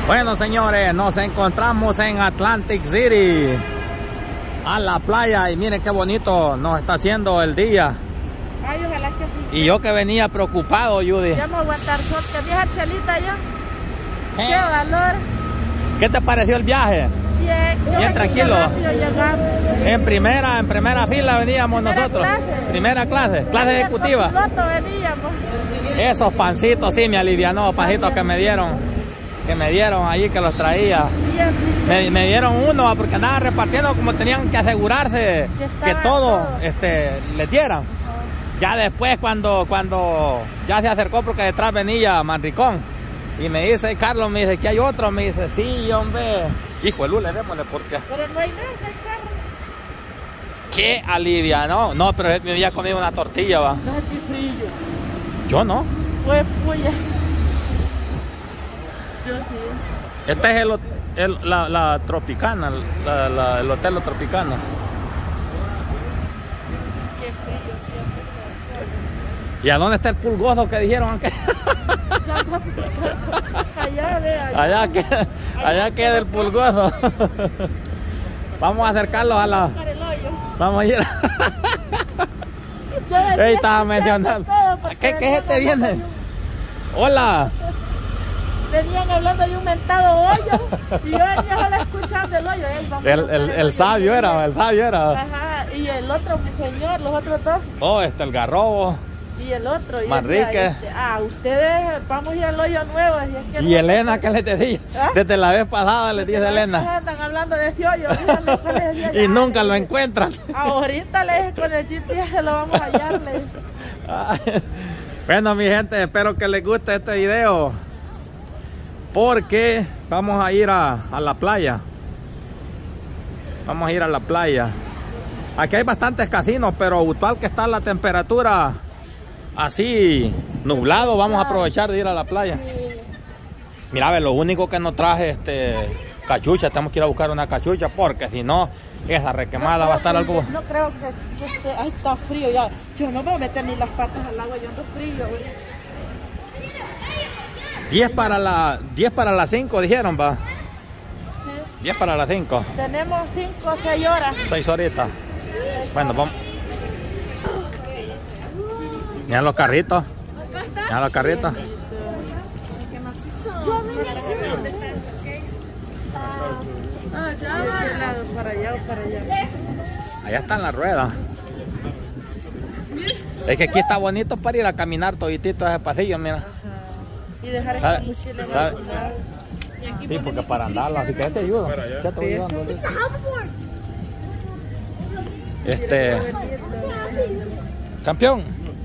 Bueno, señores, nos encontramos en Atlantic City, a la playa, y miren qué bonito nos está haciendo el día. Ay, ojalá que sí. Y yo que venía preocupado, Judy. Ya me voy a aguantar sol, que vieja chelita ya. Qué valor. ¿Qué te pareció el viaje? Bien tranquilo. En primera fila veníamos nosotros. Primera clase ejecutiva. Veníamos. Esos pancitos sí me alivianó, pancitos que me dieron allí, que los traía. Me dieron uno porque andaban repartiendo, como tenían que asegurarse que todo les dieran. Ya después cuando ya se acercó, porque detrás venía Manricón, y me dice, Carlos, me dice que hay otro, me dice, sí, hombre. Hijo de Lule, démosle porque. Pero no hay nada, no hay carro. Qué alivianó. No, pero él me había comido una tortilla, va. No sentí frío. Yo no. Pues puya. Yo sí. Este es la Tropicana, el hotel La Tropicana. Qué frío. ¿Y a dónde está el pulgoso que dijeron que? Allá queda el pulgoso. Vamos a acercarlos a la. Vamos a ir. Ahí estaba mencionando. ¿Qué gente viene? Hola. Venían hablando de un mentado hoyo y yo venía solo escuchando el hoyo. El sabio era. Ajá, y el otro, mi señor, los otros dos. Oh, el Garrobo. Y el otro. Manrique. Ustedes vamos a ir al hoyo nuevo. Y Elena, ¿qué les decía? ¿Ah? Desde la vez pasada les dije a Elena. Están hablando de ese hoyo. Díganle, y nunca lo encuentran. Ahorita le dije, con el GPS lo vamos a hallar. Bueno, mi gente, espero que les guste este video, porque vamos a ir a la playa. Vamos a ir a la playa. Aquí hay bastantes casinos, pero usual que está la temperatura así nublado, vamos a aprovechar de ir a la playa. Mira, a ver, lo único que no traje cachucha, tenemos que ir a buscar una cachucha, porque si no, esa requemada va a estar algo. No creo que ahí está frío ya. Yo no voy a meter ni las patas al agua, yo ando frío. 10 para las 5 dijeron, va. Sí. 10 para las 5. Tenemos 5 o 6 horas. 6 horitas. Bueno, vamos. Miren los carritos. Miren los carritos. Para allá. Allá están las ruedas. Es que aquí está bonito para ir a caminar toditito ese pasillo, mira. Y dejar esta mochila. Sí, porque para andarlo, así que ya te ayudo. Ya te voy ayudando. Campeón.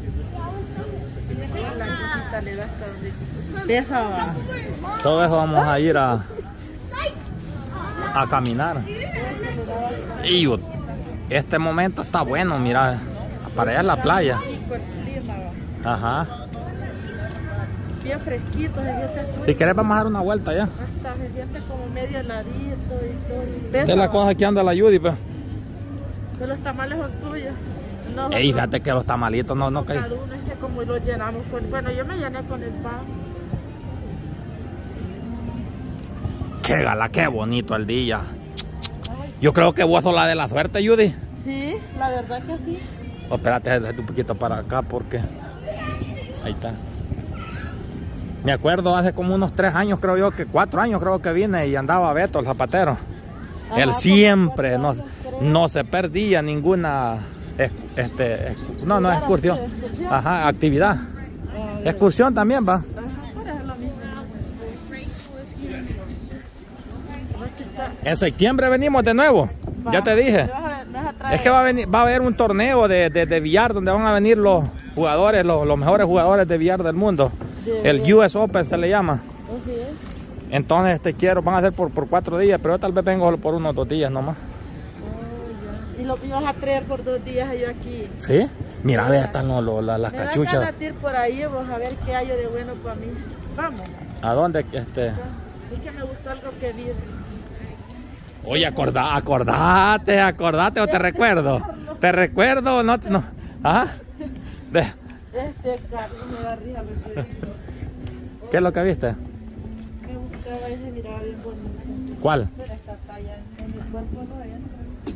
Todo eso vamos a ir a caminar. Y este momento está bueno, mira, para allá en la playa. Ajá. Bien fresquito. Si quieres vamos a dar una vuelta ya. Hasta se siente como medio heladito y todo. De la cosa que anda la Judy, pues. Que los tamales son tuyos. No, ey, fíjate que los tamalitos no caen. Es que como los llenamos con... Bueno, yo me llené con el pan. Qué gala, qué bonito el día. Yo creo que vos sos la de la suerte, Judy. Sí, la verdad que sí. Oh, espérate, déjate un poquito para acá porque... Ahí está. Me acuerdo hace como unos 3 años, creo yo, que 4 años creo que vine y andaba Beto, el zapatero. Ajá, él siempre no se perdía ninguna excursión. Ajá, actividad. Excursión también va. En septiembre venimos de nuevo. Ya te dije. Es que va a haber un torneo de billar donde van a venir los jugadores, los mejores jugadores de billar del mundo. El US Open se le llama. Entonces van a ser por 4 días, pero yo tal vez vengo por unos 2 días nomás. ¿Y lo ibas a traer por 2 días yo aquí? ¿Sí? Mira, ve, están las cachuchas. Me da ganas de ir por ahí, vos, a ver qué hay de bueno para mí. Vamos. ¿A dónde? Es que me gustó algo que vi. Oye, acordate o te recuerdo. ¿Te recuerdo o no? ¿Ah? Carlos me da risa. ¿Qué es lo que viste? Me gustó otra vez se miraba bien bonita. ¿Cuál? Pero esta talla en el cuerpo no entra.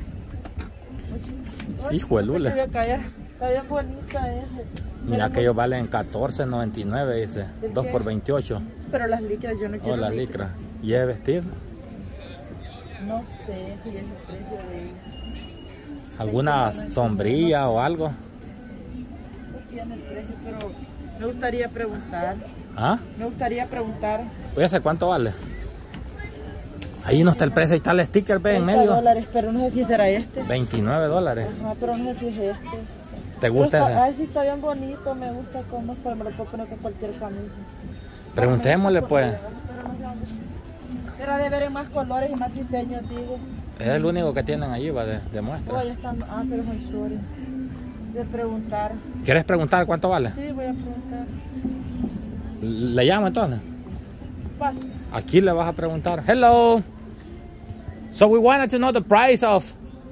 Hijo de lule. Está bien bonita ese. Mira que ellos valen $14.99, dice. 2 por 28. Pero las licras yo no quiero. Oh, las licras. ¿Y es vestido? No sé si es el precio de ella. ¿Alguna sombrilla o algo? No tiene el precio, pero me gustaría preguntar. ¿Ah? Me gustaría preguntar. Oye, ¿cuánto vale? Ahí no está el precio, ahí está el sticker, ve, en medio. $30, pero no sé si será este. $29. Ajá, pero no sé si es este. ¿Te gusta ese? Ay, sí, está bien bonito, me gusta cómo es, pero me lo puedo poner con cualquier camisa. Preguntémosle, pues. Pero de ver en más colores y más diseños, digo. Es el único que tienen allí, va, de muestra. Oye, están... Ah, pero es muy short. De preguntar. ¿Quieres preguntar cuánto vale? Sí, voy a preguntar. ¿Le llamo entonces? Pasa. Aquí le vas a preguntar. Hello. So we wanted to know the price of...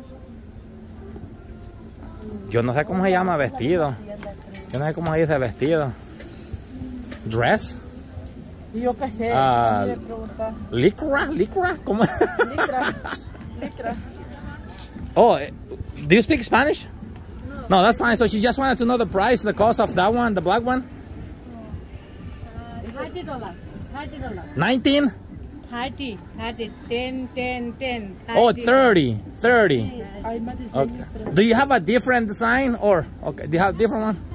Yo no sé cómo se llama vestido. Yo no sé cómo se dice vestido. Dress. Y yo qué sé. Voy a preguntar. Licra. ¿Cómo? Licra. Oh, do you speak Spanish? No, that's fine. So she just wanted to know the price, the cost of that one, the black one. $30. $30. 19? 30. 10. Oh, 30. Hay más diseños, Okay. pero... Do you have a different design or okay? Do you have a different one?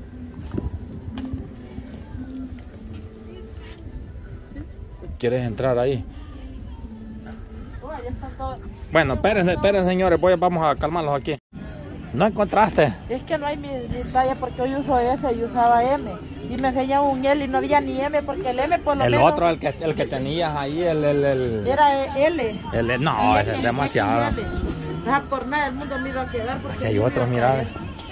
¿Quieres entrar ahí? Oh, ya está todo. Bueno, esperen señores, vamos a calmarlos aquí. ¿No encontraste? Es que no hay mi talla porque hoy uso S y usaba M. Y me enseñaba un L y no había ni M porque el M por lo El menos... otro, el que tenías ahí, el... Era L. No, ese es demasiado. Deja por nada, el mundo me iba a quedar porque... Aquí hay otros, mira.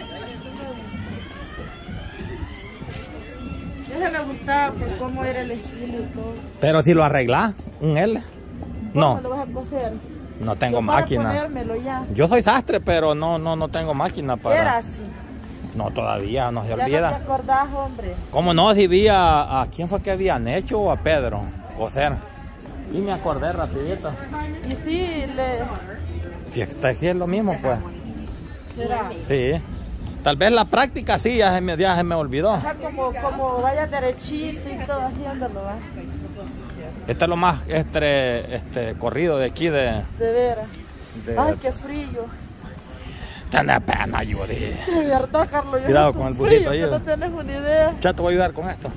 Ese me gustaba por cómo era el estilo y todo. Pero si lo arreglás, un L. No, ¿Cómo lo vas a coser? no tengo Yo para máquina. ponérmelo ya. Yo soy sastre, pero no tengo máquina para... Era así. No, todavía, no se Ya olvida. no te acordás, hombre. ¿Cómo no? Si vi a quién fue que habían hecho o a Pedro coser. Y me acordé rapidito. Y sí, Si es lo mismo, pues. será. Sí. Tal vez la práctica sí, ya se me olvidó. Ajá, como vaya derechito y todo haciéndolo, ¿va? Este es lo más corrido de aquí de De veras. Ay, qué frío. Tiene pena, Judy. De verdad, Carlos. Cuidado con el burrito ahí. No tienes una idea. Ya te voy a ayudar con esto.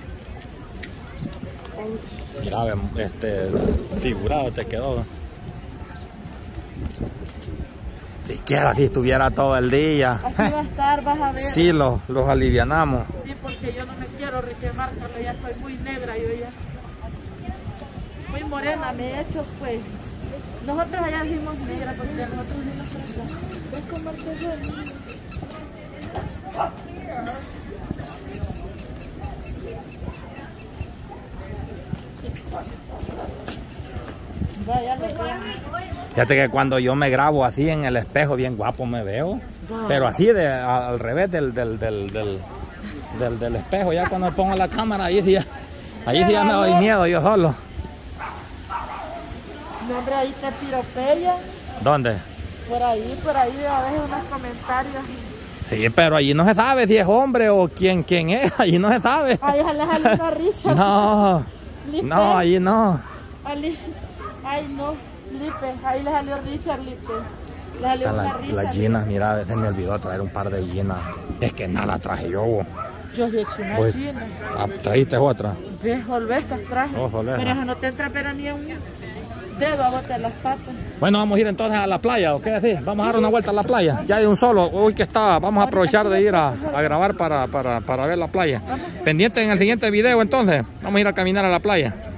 Mira, figurado te quedó. Siquiera si estuviera todo el día. Así va a estar, vas a ver. Sí, los alivianamos. Sí, porque yo no me quiero requemar, Carlos. Ya estoy muy negra, yo ya. Muy morena me he hecho, pues. Nosotros allá dijimos negra porque nosotros dijimos para acá. ¿Ves cómo te duele? Vaya, Fíjate que cuando yo me grabo así en el espejo, bien guapo me veo. Pero así al revés del espejo, ya cuando me pongo la cámara, ahí sí ya me doy miedo yo solo. No, hombre, ahí te piropea. ¿Dónde? Por ahí a veces unos comentarios. Sí, pero allí no se sabe si es hombre o quién es, allí no se sabe. Ay, le salió una Richard. No, no, allí no. Ay, no, Lipe, ahí le salió Richard, Lipe. Le salió una Richard. Las ginas, mira, se me olvidó traer un par de ginas. Es que nada traje yo. Yo he hecho una Pues, china. ¿trajiste otra? Ves, volvestas traje. Oh, joder. Pero eso no te entra, pero ni un dedo a botar las patas. Bueno, vamos a ir entonces a la playa, ¿o qué decir? Vamos a dar una vuelta a la playa. Ya hay un solo, hoy que está, vamos a aprovechar de ir a grabar para ver la playa. Pendiente en el siguiente video entonces, vamos a ir a caminar a la playa.